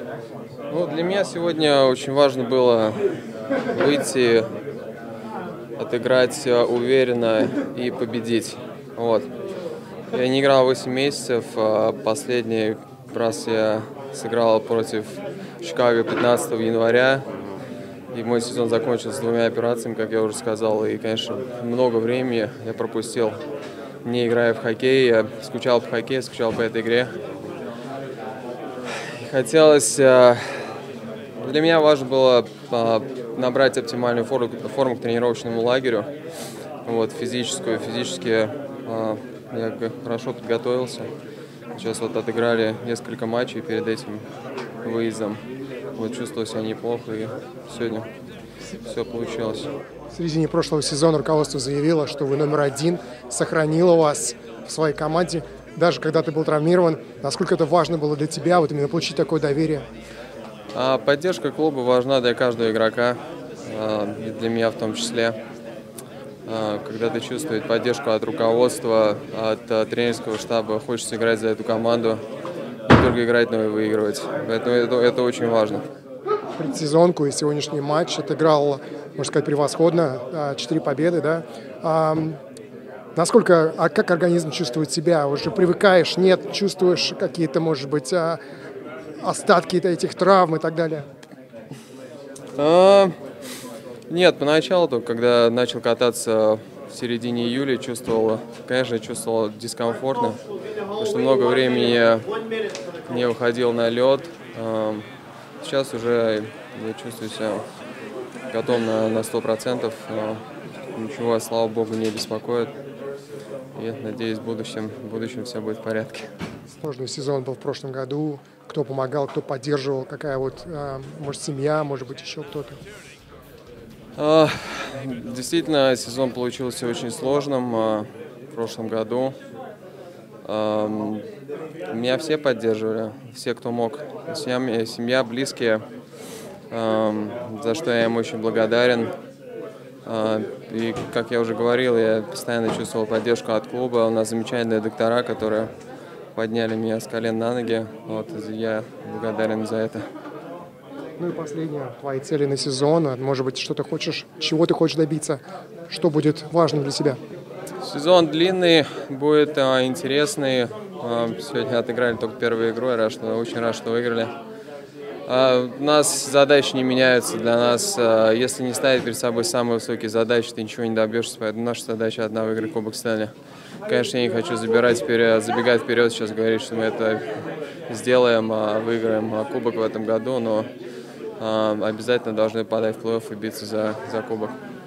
Ну, для меня сегодня очень важно было выйти, отыграть уверенно и победить. Вот. Я не играл 8 месяцев, а последний раз я сыграл против Чикаго 15 января. И мой сезон закончился двумя операциями, как я уже сказал. И, конечно, много времени я пропустил, не играя в хоккей. Я скучал по хоккею, скучал по этой игре. Хотелось... Для меня важно было набрать оптимальную форму к тренировочному лагерю. Вот, физически я хорошо подготовился. Сейчас вот отыграли несколько матчей перед этим выездом. Вот, чувствовал себя неплохо, и сегодня все получилось. В середине прошлого сезона руководство заявило, что вы номер один, сохранило вас в своей команде, даже когда ты был травмирован. Насколько это важно было для тебя, вот именно получить такое доверие? Поддержка клуба важна для каждого игрока, и для меня в том числе. Когда ты чувствуешь поддержку от руководства, от тренерского штаба, хочется играть за эту команду, не только играть, но и выигрывать. Поэтому это очень важно. Предсезонку и сегодняшний матч отыграл, можно сказать, превосходно, 4 победы, да? Насколько, как организм чувствует себя? Уже привыкаешь, нет, чувствуешь какие-то, может быть, остатки этих травм и так далее? Нет, поначалу, только когда начал кататься в середине июля, чувствовал дискомфортно, потому что много времени не выходил на лед. Сейчас уже я чувствую себя готов на 100%. Ничего, слава богу, не беспокоит. И надеюсь, в будущем все будет в порядке. Сложный сезон был в прошлом году. Кто помогал, кто поддерживал? Какая может, семья, может быть, еще кто-то? Действительно, сезон получился очень сложным в прошлом году. Меня все поддерживали, все, кто мог. Семья, близкие, за что я им очень благодарен. И, как я уже говорил, я постоянно чувствовал поддержку от клуба. У нас замечательные доктора, которые подняли меня с колен на ноги. Вот, я благодарен за это. Ну и последнее, твои цели на сезон. Может быть, чего ты хочешь добиться? Что будет важным для себя? Сезон длинный, будет интересный. Сегодня отыграли только первую игру. Очень рад, что выиграли. У нас задачи не меняются. Для нас, если не ставить перед собой самые высокие задачи, ты ничего не добьешься. Поэтому наша задача одна — выиграть Кубок Стэнли. Конечно, я не хочу забегать вперед, сейчас говорить, что мы это сделаем, выиграем Кубок в этом году, но обязательно должны подать в плей-офф и биться за Кубок.